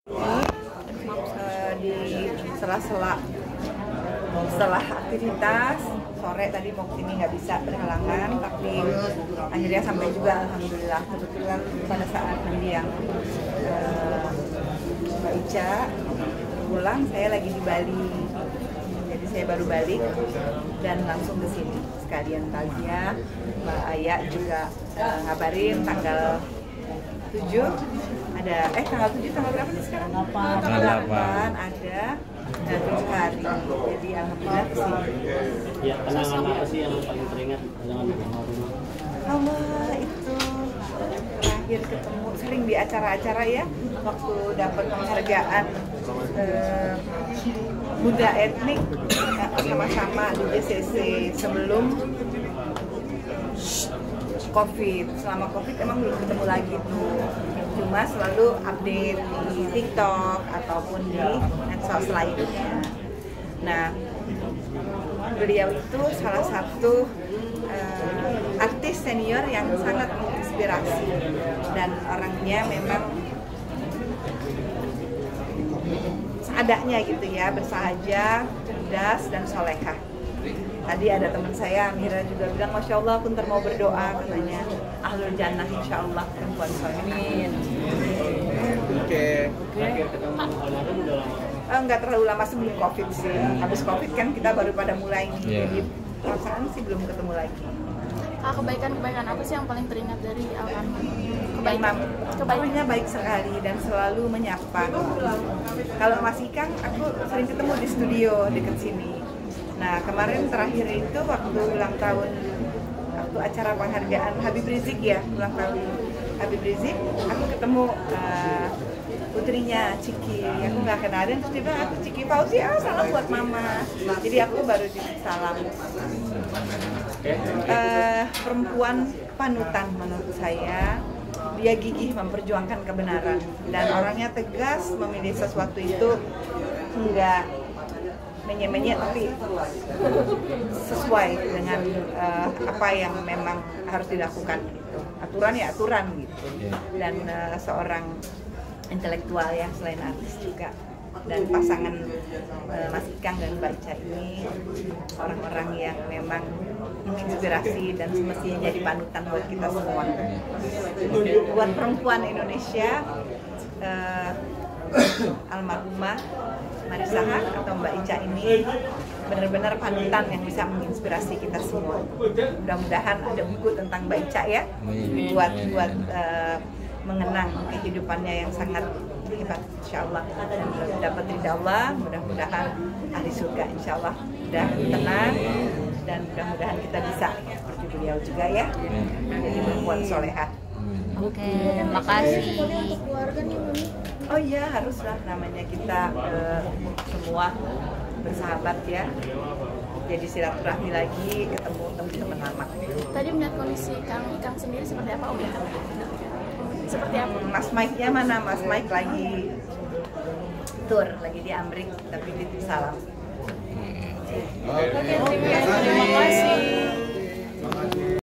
Di sela-sela setelah aktivitas sore tadi mau kesini nggak bisa berhalangan, tapi akhirnya sampai juga alhamdulillah. Kebetulan pada saat mendiang Mbak Ica pulang, saya lagi di Bali, jadi saya baru balik dan langsung ke sini sekalian takziah. Mbak Aya juga ngabarin tanggal 7 ada tanggal 7 tanggal berapa nih sekarang? Tanggal 8 ada dan 7 hari. Jadi alhamdulillah kesini. Ya, kenangan apa sih yang paling teringat dengan rumah? Allah itu terakhir ketemu sering di acara-acara ya, waktu dapat penghargaan muda etnik sama-sama di JCC sebelum COVID. Selama COVID emang belum ketemu lagi tuh, cuma selalu update di TikTok ataupun di medsos lainnya. Nah, beliau itu salah satu artis senior yang sangat menginspirasi dan orangnya memang seadanya gitu ya, bersahaja, cerdas dan solehah. Tadi ada teman saya, Amira juga bilang, Masya Allah, aku ntar mau berdoa, katanya ahlul jannah insya Allah, perempuan soleh. Amin. Oke. Terakhir ketemu almarhum udah lama? Nggak terlalu lama sebelum COVID sih. Habis COVID kan kita baru pada mulai nih, jadi perasaan sih belum ketemu lagi. Kebaikan-kebaikan apa sih yang paling teringat dari almarhum? Kebaikannya baik sekali dan selalu menyapa. Kalau Mas Ikang, aku sering ketemu di studio dekat sini. Nah, kemarin terakhir itu waktu ulang tahun, waktu acara penghargaan Habib Rizik ya, ulang tahun Habib Rizik, aku ketemu putrinya Ciki, aku nggak kenalin, terus dia bilang, aku Ciki Fauzi, salam buat mama. Jadi aku baru salam. Perempuan panutan menurut saya, dia gigih memperjuangkan kebenaran dan orangnya tegas memilih sesuatu itu, enggak menye-menye tapi sesuai dengan apa yang memang harus dilakukan gitu. Aturan ya aturan gitu. Dan seorang intelektual ya, selain artis juga. Dan pasangan Mas Ikang dan Mbak Ica ini orang-orang yang memang menginspirasi dan semestinya jadi panutan buat kita semua. Buat perempuan Indonesia, almarhumah Marissa Haque atau Mbak Ica ini benar-benar panutan yang bisa menginspirasi kita semua. Mudah-mudahan ada buku tentang Mbak Ica ya, buat mengenang kehidupannya yang sangat hebat, insya Allah, dan dapat ridha Allah. Mudah-mudahan ahli surga, insya Allah. Mudah tenang dan mudah-mudahan kita bisa seperti beliau juga ya, jadi perempuan solehah. Oke, makasih. Oh iya, haruslah, namanya kita semua bersahabat ya. Jadi silaturahmi lagi, ketemu teman-teman lama. Tadi melihat kondisi Ikang sendiri seperti apa, Om? Seperti apa? Mas Mike-nya mana? Mas Mike lagi tour, lagi di Amrik, tapi titip salam. Terima kasih.